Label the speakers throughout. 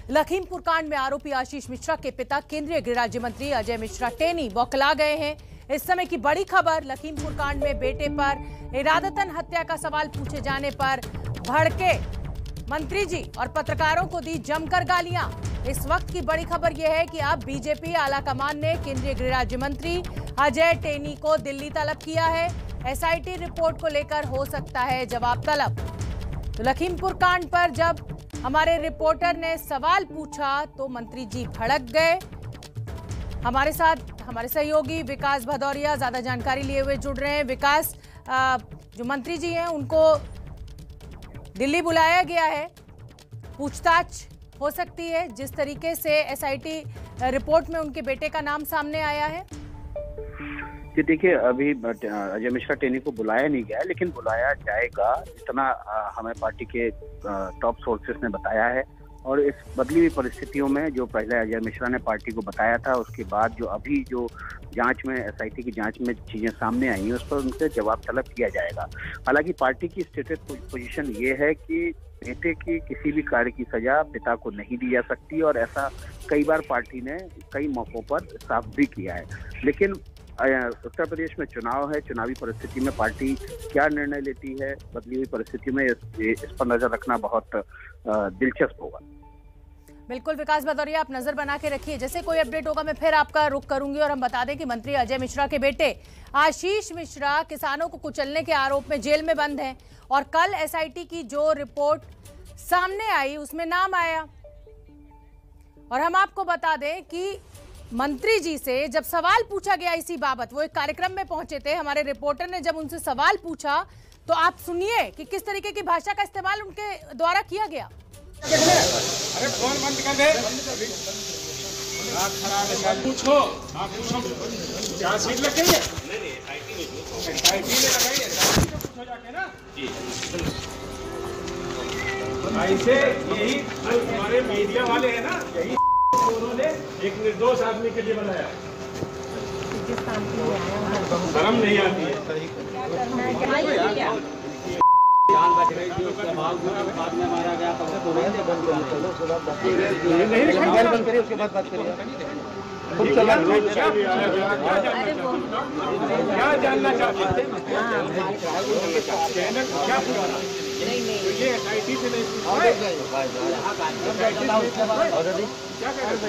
Speaker 1: लखीमपुर कांड में आरोपी आशीष मिश्रा के पिता केंद्रीय गृह राज्य मंत्री अजय मिश्रा टेनी बौखला गए हैं। इस समय की बड़ी खबर, लखीमपुर कांड में बेटे पर इरादतन हत्या का सवाल पूछे जाने पर भड़के मंत्री जी और पत्रकारों को दी जमकर गालियां। इस वक्त की बड़ी खबर यह है कि अब बीजेपी आलाकमान ने केंद्रीय गृह राज्य मंत्री अजय टेनी को दिल्ली तलब किया है। एसआईटी रिपोर्ट को लेकर हो सकता है जवाब तलब। तो लखीमपुर कांड पर जब हमारे रिपोर्टर ने सवाल पूछा तो मंत्री जी भड़क गए। हमारे साथ हमारे सहयोगी विकास भदौरिया ज्यादा जानकारी लिए हुए जुड़ रहे हैं। विकास, जो मंत्री जी हैं उनको दिल्ली बुलाया गया है, पूछताछ हो सकती है जिस तरीके से एसआईटी रिपोर्ट में उनके बेटे का नाम सामने आया है।
Speaker 2: जी देखिए, अभी अजय मिश्रा टेनी को बुलाया नहीं गया है, लेकिन बुलाया जाएगा, इतना हमें पार्टी के टॉप सोर्सेस ने बताया है। और इस बदली हुई परिस्थितियों में जो पहले अजय मिश्रा ने पार्टी को बताया था, उसके बाद जो अभी जो जांच में एसआईटी की जांच में चीजें सामने आई हैं, उस पर उनसे जवाब तलब किया जाएगा। हालांकि पार्टी की स्टेटेड पोजीशन ये है कि बेटे की किसी भी कार्य की सजा पिता को नहीं दी जा सकती, और ऐसा कई बार पार्टी ने कई मौकों पर साफ भी किया है। लेकिन उत्तर प्रदेश में चुनाव है, चुनावी परिस्थिति में पार्टी क्या निर्णय लेती है बदली हुई परिस्थिति में, इस पर नजर रखना बहुत दिलचस्प होगा।
Speaker 1: बिल्कुल विकास भदौरिया, आप नजर बना के रखिए, जैसे कोई अपडेट होगा मैं फिर आपका रुख करूंगी। और हम बता दें कि मंत्री अजय मिश्रा के बेटे आशीष मिश्रा किसानों को कुचलने के आरोप में जेल में बंद हैं, और कल एसआईटी की जो रिपोर्ट सामने आई उसमें नाम आया। और हम आपको बता दें कि मंत्री जी से जब सवाल पूछा गया इसी बाबत, वो एक कार्यक्रम में पहुंचे थे, हमारे रिपोर्टर ने जब उनसे सवाल पूछा तो आप सुनिए कि किस तरीके की भाषा का इस्तेमाल उनके द्वारा किया गया।
Speaker 3: अरे फोन बंद कर दे। पूछो, आप पूछो, क्या सीट लग गई है? एसआईटी ने लगाई है, पूछो जाके ना जी। ऐसे यही हमारे मीडिया वाले हैं ना, यही उन्होंने एक निर्दोष आदमी के लिए बनाया। शर्म नहीं आती है।
Speaker 4: जान बच रही थी, उसके बाद में मारा गया। मोबाइल बंद करिए, उसके बाद बात करिए।
Speaker 3: क्या जानना चाहते हैं? क्या पुराना? ये एसआईटी से नहीं क्या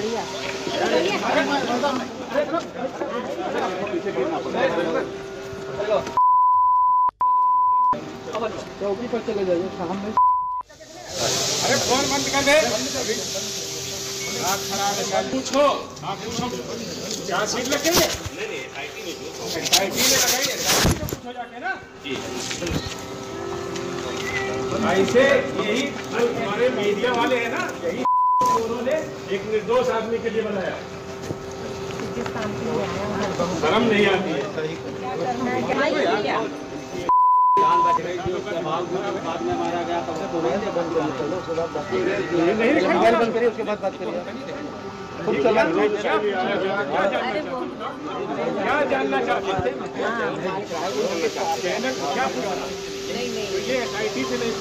Speaker 4: चौकी पर चले जाइए सामने।
Speaker 3: अरे फोन बंद कर दे। पूछो, आप पूछो, क्या सीट लग गई है? एसआईटी ने लगाई है, पूछो जाके ना जी। ऐसे यही हमारे मीडिया वाले हैं ना, यही उन्होंने एक निर्दोष आदमी के लिए बनाया। शर्म नहीं आती है।
Speaker 4: जान बच रही थी, उसके बाद में मारा गया। मोबाइल बंद करिए, उसके बाद बात करिए।
Speaker 3: क्या जानना चाहते हैं? क्या पुराना? ये एसआईटी से नहीं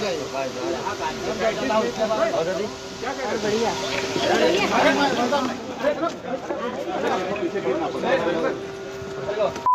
Speaker 3: क्या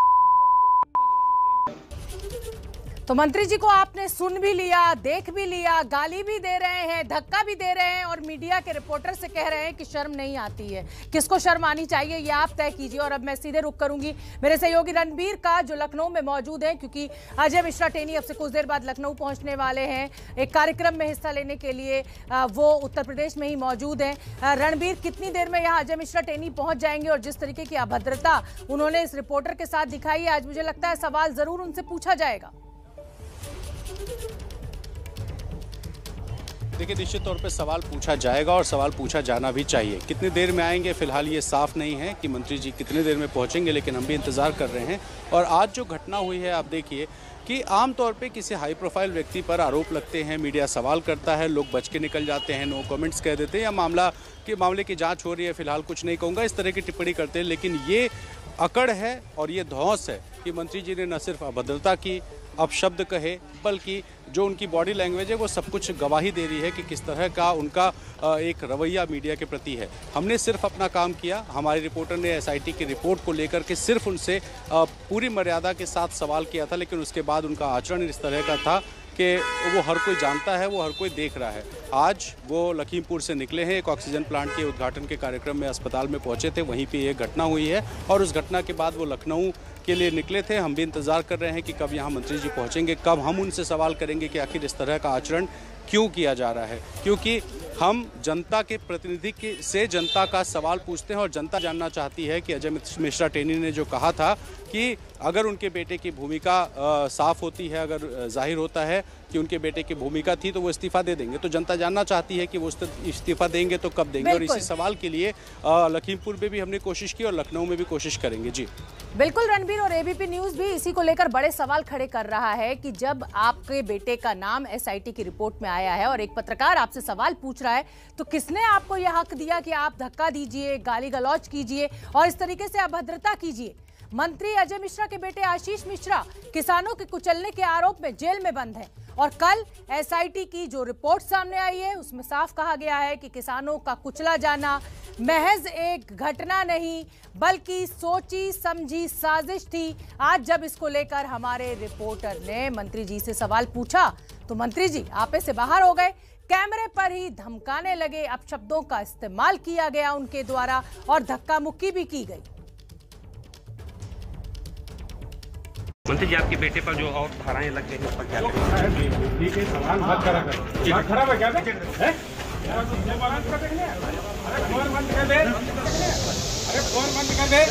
Speaker 1: तो मंत्री जी को आपने सुन भी लिया, देख भी लिया, गाली भी दे रहे हैं, धक्का भी दे रहे हैं, और मीडिया के रिपोर्टर से कह रहे हैं कि शर्म नहीं आती है। किसको शर्म आनी चाहिए ये आप तय कीजिए। और अब मैं सीधे रुख करूंगी मेरे सहयोगी रणबीर का, जो लखनऊ में मौजूद हैं, क्योंकि अजय मिश्रा टेनी अब से कुछ देर बाद लखनऊ पहुंचने वाले हैं एक कार्यक्रम में हिस्सा लेने के लिए। वो उत्तर प्रदेश में ही मौजूद हैं। रणबीर, कितनी देर में यहाँ अजय मिश्रा टेनी पहुंच जाएंगे? और जिस तरीके की अभद्रता उन्होंने इस रिपोर्टर के साथ दिखाई है, आज मुझे लगता है सवाल जरूर उनसे पूछा जाएगा।
Speaker 5: देखिए, निश्चित तौर पे सवाल पूछा जाएगा और सवाल पूछा जाना भी चाहिए। कितनी देर में आएंगे फिलहाल ये साफ नहीं है कि मंत्री जी कितनी देर में पहुंचेंगे, लेकिन हम भी इंतजार कर रहे हैं। और आज जो घटना हुई है, आप देखिए कि आमतौर पे किसी हाई प्रोफाइल व्यक्ति पर आरोप लगते हैं, मीडिया सवाल करता है, लोग बच के निकल जाते हैं, नो कमेंट्स कह देते हैं, या मामले की जाँच हो रही है, फिलहाल कुछ नहीं कहूँगा, इस तरह की टिप्पणी करते हैं। लेकिन ये अकड़ है और ये धौंस है कि मंत्री जी ने न सिर्फ अभद्रता की, अपशब्द कहे, बल्कि जो उनकी बॉडी लैंग्वेज है वो सब कुछ गवाही दे रही है कि किस तरह का उनका एक रवैया मीडिया के प्रति है। हमने सिर्फ अपना काम किया। हमारे रिपोर्टर ने एसआईटी की रिपोर्ट को लेकर के सिर्फ उनसे पूरी मर्यादा के साथ सवाल किया था, लेकिन उसके बाद उनका आचरण इस तरह का था कि वो हर कोई जानता है, वो हर कोई देख रहा है। आज वो लखीमपुर से निकले हैं, एक ऑक्सीजन प्लांट के उद्घाटन के कार्यक्रम में अस्पताल में पहुंचे थे, वहीं पे ये घटना हुई है और उस घटना के बाद वो लखनऊ के लिए निकले थे। हम भी इंतज़ार कर रहे हैं कि कब यहाँ मंत्री जी पहुँचेंगे, कब हम उनसे सवाल करेंगे कि आखिर इस तरह का आचरण क्यों किया जा रहा है, क्योंकि हम जनता के प्रतिनिधि से जनता का सवाल पूछते हैं और जनता जानना चाहती है कि अजय मिश्रा टेनी ने जो कहा था कि अगर उनके बेटे की भूमिका साफ होती है, अगर जाहिर होता है कि उनके बेटे की भूमिका थी तो वो इस्तीफा दे देंगे। तो जनता जानना चाहती है कि वो इस्तीफा देंगे तो कब देंगे, और इसी सवाल के लिए लखीमपुर में भी हमने कोशिश की और लखनऊ में भी कोशिश करेंगे। जी
Speaker 1: बिल्कुल रणबीर, और एबीपी न्यूज भी इसी को लेकर बड़े सवाल खड़े कर रहा है कि जब आपके बेटे का नाम एसआईटी की रिपोर्ट में आया है और एक पत्रकार आपसे सवाल पूछ रहा है, तो किसने आपको यह हक दिया कि आप धक्का दीजिए, गाली गलौज कीजिए और इस तरीके से अभद्रता कीजिए। मंत्री अजय मिश्रा के बेटे आशीष मिश्रा किसानों के कुचलने के आरोप में जेल में बंद है और कल एसआईटी की जो रिपोर्ट सामने आई है उसमें साफ कहा गया है कि किसानों का कुचला जाना महज एक घटना नहीं बल्कि सोची समझी साजिश थी। आज जब इसको लेकर हमारे रिपोर्टर ने मंत्री जी से सवाल पूछा तो मंत्री जी आपे से बाहर हो गए, कैमरे पर ही धमकाने लगे, अपशब्दों का इस्तेमाल किया गया उनके द्वारा और धक्का मुक्की भी की गई।
Speaker 6: मंत्री जी आपके बेटे पर जो और धाराएं लग गई हैं उस पर क्या
Speaker 3: ठीक है, सवाल मत करा कर। दिमाग खराब है क्या? अरे फोन बंद कर दे, अरे फोन बंद कर दे।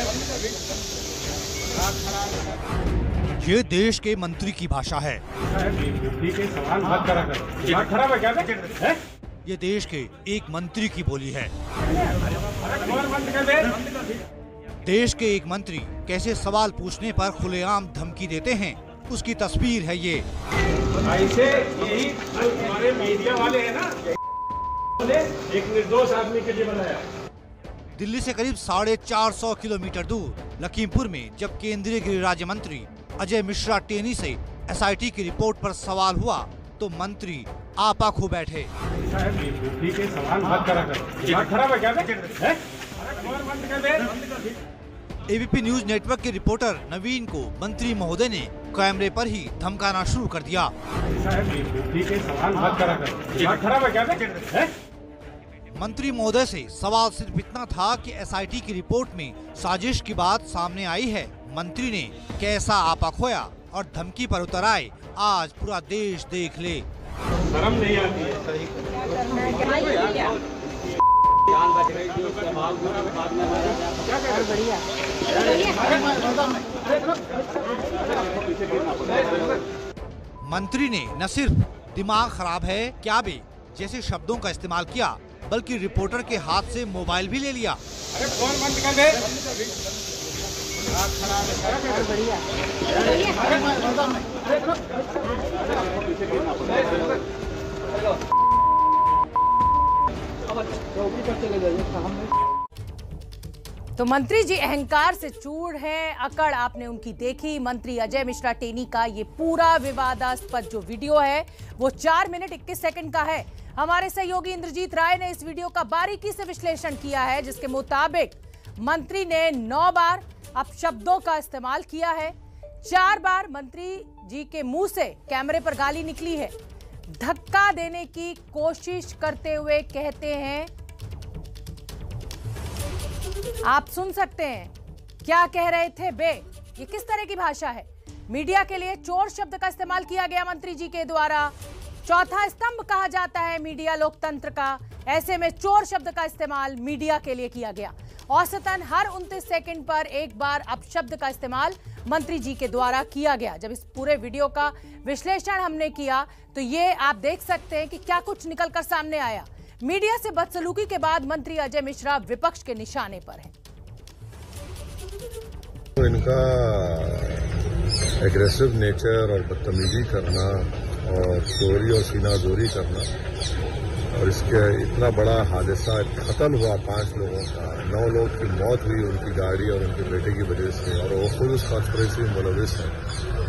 Speaker 7: ये देश के मंत्री की भाषा है।
Speaker 3: ठीक है, सवाल मत करा कर। दिमाग खराब है क्या?
Speaker 7: ये देश के एक मंत्री की बोली है।
Speaker 3: अरे फोन बंद कर दे।
Speaker 7: देश के एक मंत्री कैसे सवाल पूछने पर खुलेआम धमकी देते हैं, उसकी तस्वीर है ये।
Speaker 3: ऐसे यही हमारे मीडिया वाले हैं ना, एक निर्दोष आदमी के लिए बनाया।
Speaker 7: दिल्ली से करीब 450 किलोमीटर दूर लखीमपुर में जब केंद्रीय गृह राज्य मंत्री अजय मिश्रा टेनी से एसआईटी की रिपोर्ट पर सवाल हुआ तो मंत्री आपा खो बैठे।
Speaker 3: ठीक है, सवाल मत करा कर। दिमाग खराब है क्या? फोन बंद कर दे।
Speaker 7: एबीपी न्यूज नेटवर्क के रिपोर्टर नवीन को मंत्री महोदय ने कैमरे पर ही धमकाना शुरू कर दिया।
Speaker 3: ठीक है, सवाल मत करा कर। दिमाग खराब है क्या?
Speaker 7: मंत्री महोदय से सवाल सिर्फ इतना था कि एसआईटी की रिपोर्ट में साजिश की बात सामने आई है। मंत्री ने कैसा आपा खोया और धमकी पर उतर आए, आज पूरा देश देख ले।
Speaker 3: शर्म नहीं आती है?
Speaker 4: जान बच रही थी, उसके बाद में
Speaker 7: मंत्री ने न सिर्फ दिमाग खराब है क्या बे जैसे शब्दों का इस्तेमाल किया, बल्कि रिपोर्टर के हाथ से मोबाइल भी ले लिया।
Speaker 3: अरे फोन बंद कर दे।
Speaker 1: तो मंत्री जी अहंकार से चूर हैं, अकड़ आपने उनकी देखी। मंत्री अजय मिश्रा टेनी का ये पूरा विवादास्पद जो वीडियो है वो 4 मिनट 21 सेकंड का है। हमारे सहयोगी इंद्रजीत राय ने इस वीडियो का बारीकी से विश्लेषण किया है, जिसके मुताबिक मंत्री ने 9 बार अपशब्दों का इस्तेमाल किया है। 4 बार मंत्री जी के मुंह से कैमरे पर गाली निकली है। धक्का देने की कोशिश करते हुए कहते हैं, आप सुन सकते हैं क्या कह रहे थे बे। ये किस तरह की भाषा है? मीडिया के लिए चोर शब्द का इस्तेमाल किया गया मंत्री जी के द्वारा। चौथा स्तंभ कहा जाता है मीडिया लोकतंत्र का, ऐसे में चोर शब्द का इस्तेमाल मीडिया के लिए किया गया। औसतन हर 29 सेकंड पर एक बार अपशब्द का इस्तेमाल मंत्री जी के द्वारा किया गया। जब इस पूरे वीडियो का विश्लेषण हमने किया तो ये आप देख सकते हैं कि क्या कुछ निकलकर सामने आया। मीडिया से बदसलूकी के बाद मंत्री अजय मिश्रा विपक्ष के निशाने पर हैं।
Speaker 8: तो इनका एग्रेसिव नेचर और बदतमीजी करना और चोरी और सीनाजोरी करना, और इसके इतना बड़ा हादसा, कत्ल हुआ 5 लोगों का, 9 लोग की मौत हुई उनकी गाड़ी और उनके बेटे की वजह से, और वो खुद उस कॉन्स्पिरेसी में मुलविस है।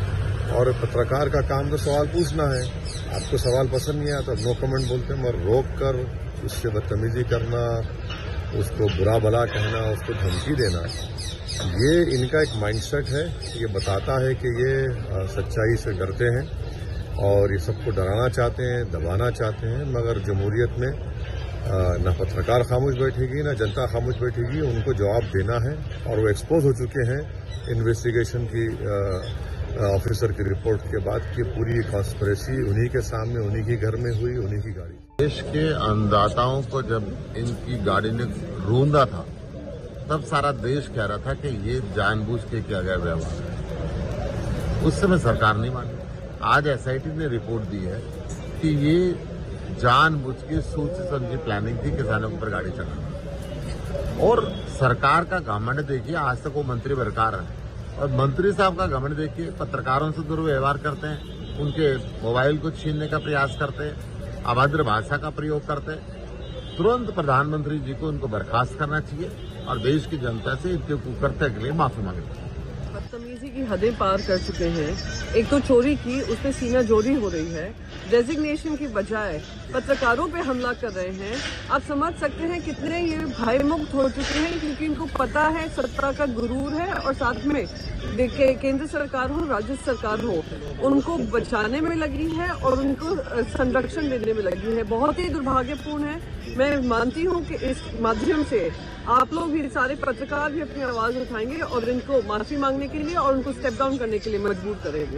Speaker 8: और पत्रकार का काम तो सवाल पूछना है। आपको सवाल पसंद नहीं आया तो नो कमेंट बोलते हैं, मगर रोक कर उससे बदतमीजी करना, उसको बुरा भला कहना, उसको धमकी देना, ये इनका एक माइंडसेट है। ये बताता है कि ये सच्चाई से डरते हैं और ये सबको डराना चाहते हैं, दबाना चाहते हैं। मगर जमहूरियत में न पत्रकार खामोश बैठेगी, न जनता खामोश बैठेगी। उनको जवाब देना है और वो एक्सपोज हो चुके हैं इन्वेस्टिगेशन की ऑफिसर की रिपोर्ट के बाद कि पूरी कॉन्स्पिरेसी उन्हीं के सामने, उन्हीं के घर में हुई, उन्हीं की गाड़ी।
Speaker 9: देश के अन्नदाताओं को जब इनकी गाड़ी ने रूंधा था तब सारा देश कह रहा था कि ये जानबूझ के किया गया व्यवहार है। उस समय सरकार नहीं मानी। आज एसआईटी ने रिपोर्ट दी है कि ये जानबूझ के सोच समझी प्लानिंग थी किसानों के ऊपर गाड़ी चढ़ाना। और सरकार का घमंड देखिए, आज तक वो मंत्री बरकरार है और मंत्री साहब का घमंड देखिए, पत्रकारों से दुर्व्यवहार करते हैं, उनके मोबाइल को छीनने का प्रयास करते हैं, अभद्र भाषा का प्रयोग करते हैं। तुरंत प्रधानमंत्री जी को उनको बर्खास्त करना चाहिए और देश की जनता से इनके कुकर्त्य के लिए माफी मांगनी चाहिए।
Speaker 10: बदतमीजी की हदें पार कर चुके हैं। एक तो चोरी की, उसमें सीना जोरी हो रही है। डेजिग्नेशन की बजाय पत्रकारों पे हमला कर रहे हैं। आप समझ सकते हैं कितने ये भय मुक्त हो चुके हैं, क्योंकि इनको पता है सत्ता का गुरूर है और साथ में देखिए केंद्र सरकार हो, राज्य सरकार हो, उनको बचाने में लगी है और उनको संरक्षण देने में लगी है। बहुत ही दुर्भाग्यपूर्ण है। मैं मानती हूँ कि इस माध्यम से आप लोग भी, सारे पत्रकार भी अपनी आवाज उठाएंगे और इनको माफी मांगने के लिए और उनको स्टेप डाउन करने के लिए मजबूर करेंगे।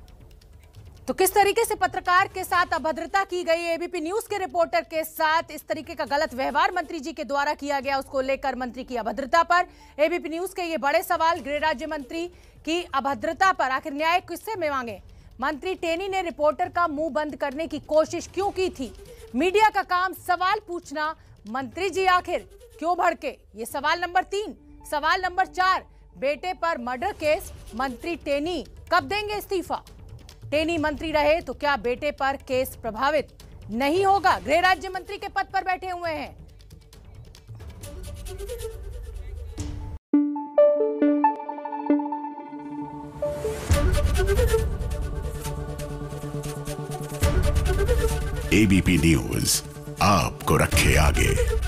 Speaker 1: तो किस तरीके से पत्रकार के साथ अभद्रता की गई, एबीपी न्यूज के रिपोर्टर के साथ इस तरीके का गलत व्यवहार मंत्री जी के द्वारा किया गया, उसको लेकर मंत्री की अभद्रता पर एबीपी न्यूज के ये बड़े सवाल। गृह राज्य मंत्री की अभद्रता पर आखिर न्याय किससे में मांगे? मंत्री टेनी ने रिपोर्टर का मुंह बंद करने की कोशिश क्यों की थी? मीडिया का काम सवाल पूछना, मंत्री जी आखिर क्यों भड़के? ये सवाल नंबर 3। सवाल नंबर 4, बेटे पर मर्डर केस, मंत्री टेनी कब देंगे इस्तीफा? टेनी मंत्री रहे तो क्या बेटे पर केस प्रभावित नहीं होगा? गृह राज्य मंत्री के पद पर बैठे हुए हैं।
Speaker 11: एबीपी न्यूज आपको रखे आगे।